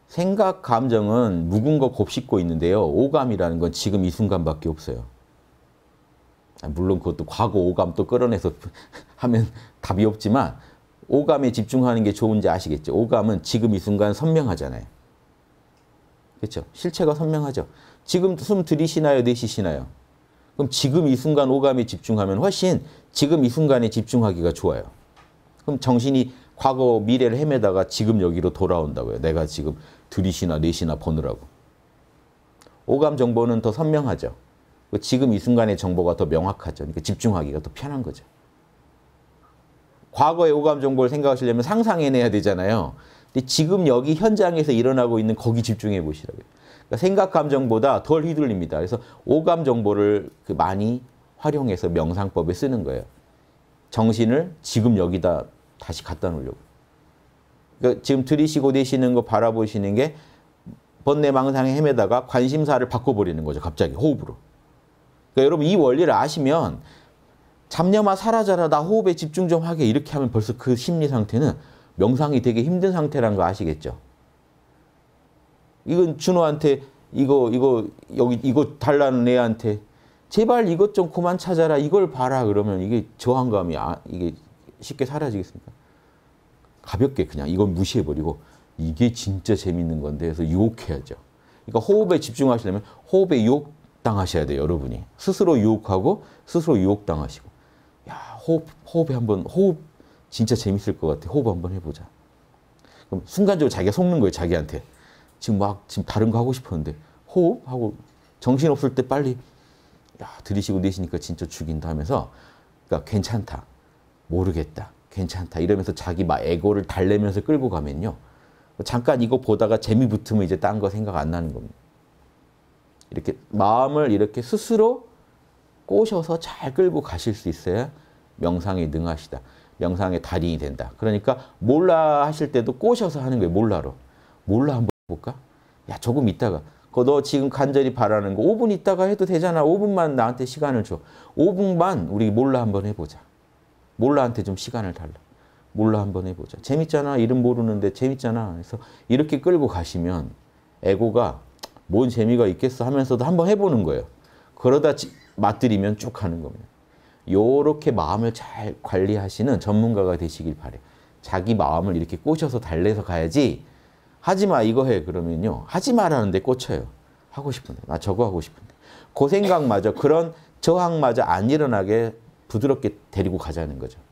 생각, 감정은 묵은 거 곱씹고 있는데요. 오감이라는 건 지금 이 순간밖에 없어요. 물론 그것도 과거 오감 또 끌어내서 하면 답이 없지만 오감에 집중하는 게 좋은지 아시겠죠? 오감은 지금 이 순간 선명하잖아요. 그렇죠? 실체가 선명하죠. 지금 숨 들이쉬나요? 내쉬시나요? 그럼 지금 이 순간 오감에 집중하면 훨씬 지금 이 순간에 집중하기가 좋아요. 그럼 정신이 과거, 미래를 헤매다가 지금 여기로 돌아온다고요. 내가 지금 들이쉬나 내쉬나 보느라고. 오감 정보는 더 선명하죠. 지금 이 순간의 정보가 더 명확하죠. 그러니까 집중하기가 더 편한 거죠. 과거의 오감 정보를 생각하시려면 상상해내야 되잖아요. 근데 지금 여기 현장에서 일어나고 있는 거기 집중해 보시라고요. 그러니까 생각 감정보다 덜 휘둘립니다. 그래서 오감 정보를 많이 활용해서 명상법에 쓰는 거예요. 정신을 지금 여기다 다시 갖다 놓으려고. 그러니까 지금 들이쉬고 내쉬는 거 바라보시는 게 번뇌망상에 헤매다가 관심사를 바꿔버리는 거죠. 갑자기 호흡으로. 그러니까 여러분 이 원리를 아시면 잡념아 사라져라 나 호흡에 집중 좀 하게 이렇게 하면 벌써 그 심리 상태는 명상이 되게 힘든 상태라는 거 아시겠죠? 이건 준호한테 이거 달라는 애한테 제발 이것 좀 그만 찾아라 이걸 봐라 그러면 이게 저항감이 이게 쉽게 사라지겠습니까? 가볍게 그냥 이건 무시해버리고 이게 진짜 재밌는 건데 해서 유혹해야죠. 그러니까 호흡에 집중하시려면 호흡에 유혹당하셔야 돼요. 여러분이. 스스로 유혹하고 스스로 유혹당하시고 야 호흡 진짜 재밌을 것 같아. 호흡 한번 해보자. 그럼 순간적으로 자기가 속는 거예요. 자기한테. 지금 다른 거 하고 싶었는데 호흡하고 정신없을 때 빨리 야 들이쉬고 내쉬니까 진짜 죽인다 하면서 그러니까 괜찮다. 모르겠다. 괜찮다. 이러면서 자기 에고를 달래면서 끌고 가면요. 잠깐 이거 보다가 재미 붙으면 이제 딴 거 생각 안 나는 겁니다. 이렇게 마음을 이렇게 스스로 꼬셔서 잘 끌고 가실 수 있어야 명상에 능하시다. 명상의 달인이 된다. 그러니까 몰라 하실 때도 꼬셔서 하는 거예요. 몰라로. 몰라 한번 볼까? 야 조금 있다가 너 지금 간절히 바라는 거 5분 있다가 해도 되잖아. 5분만 나한테 시간을 줘. 5분만 우리 몰라 한번 해보자. 몰라한테 좀 시간을 달라. 몰라 한번 해보자. 재밌잖아. 이름 모르는데 재밌잖아. 그래서 이렇게 끌고 가시면 에고가 뭔 재미가 있겠어 하면서도 한번 해보는 거예요. 그러다 맞들이면 쭉 하는 겁니다. 요렇게 마음을 잘 관리하시는 전문가가 되시길 바래요. 자기 마음을 이렇게 꼬셔서 달래서 가야지 하지마 이거 해 그러면요. 하지마라는데 꽂혀요. 하고 싶은데 나 저거 하고 싶은데 그 생각마저 그런 저항마저 안 일어나게 부드럽게 데리고 가자는 거죠.